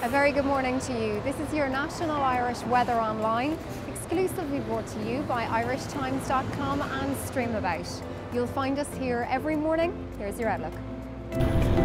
A very good morning to you. This is your National Irish Weather Online, exclusively brought to you by irishtimes.com and Streamabout. You'll find us here every morning. Here's your outlook.